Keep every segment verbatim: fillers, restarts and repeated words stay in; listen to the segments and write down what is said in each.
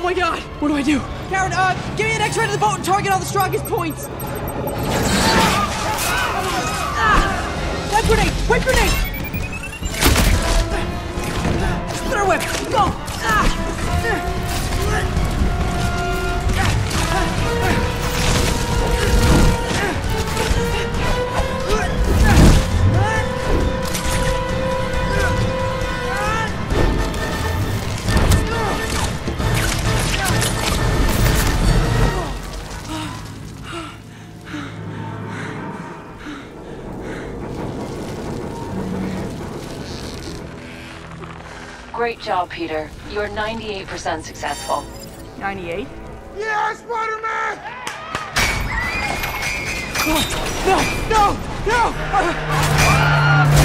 my god! What do I do? Karen, uh, give me an X-ray to the boat and target all the strongest points! Ah! Whip grenade! Whip grenade! Splitter whip! Go! Ah! Great job, Peter. You're ninety-eight percent successful. ninety-eight? Yeah, Spider-Man! No! No! No! Uh,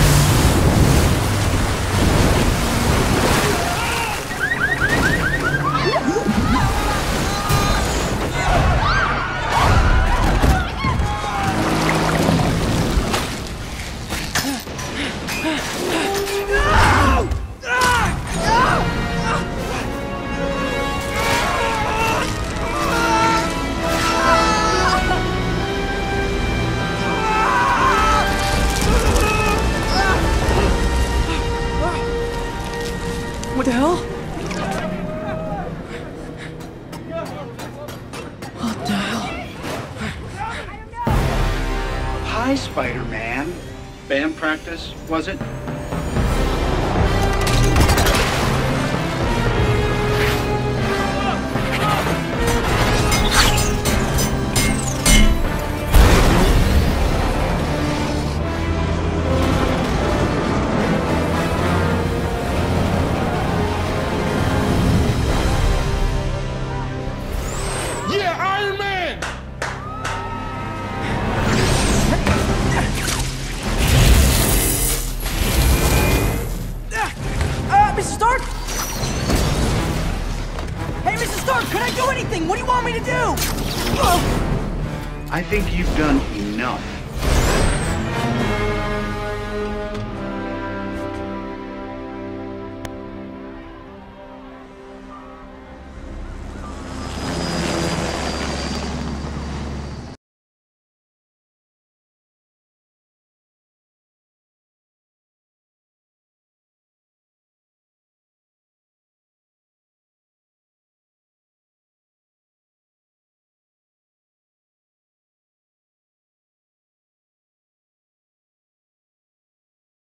What the hell? What the hell? Hi, Spider-Man. Band practice, was it? Could I do anything? What do you want me to do? I think you've done enough.